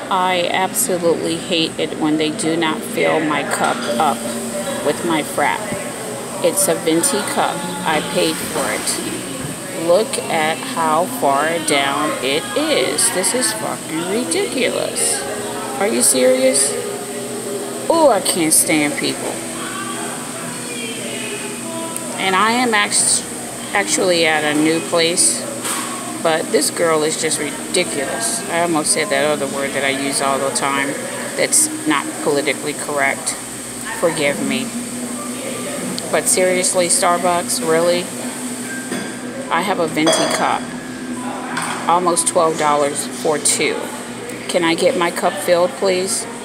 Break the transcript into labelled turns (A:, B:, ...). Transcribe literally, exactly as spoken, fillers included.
A: I absolutely hate it when they do not fill my cup up with my Frapp. It's a venti cup. I paid for it. Look at how far down it is. This is fucking ridiculous. Are you serious? Oh, I can't stand people. And I am actually at a new place, but this girl is just ridiculous. I almost said that other word that I use all the time that's not politically correct. Forgive me. But seriously, Starbucks, really? I have a venti cup. Almost twelve dollars for two. Can I get my cup filled, please?